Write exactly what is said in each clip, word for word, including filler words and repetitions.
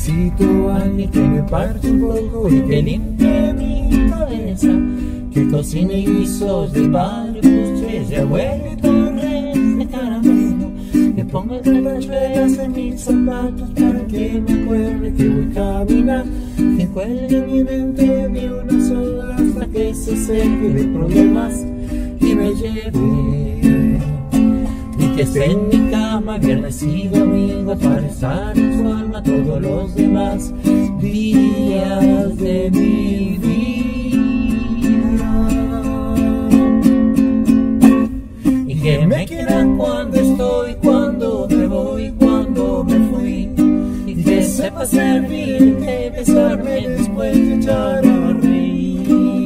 Necesito a alguien que me parte un poco y que limpie mi cabeza, que cocine guisos de padre, postres de abuelo y torres de caramelo, que ponga tachuelas en mis zapatos para que me acuerde que voy a caminar, que cuelgue en mi mente de una sola hasta que se seque de problemas y me lleve, y que esté en mi cama viernes y domingo para estar en su alma todos los demás días de mi vida, y que me quieran cuando estoy, cuando me voy, cuando me fui, y que sepa servir, que besarme después de echar a reír,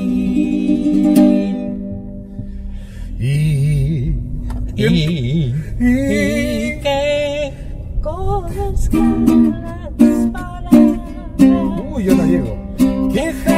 y, y, y que conozca las palabras. Uy, yo no llego. Que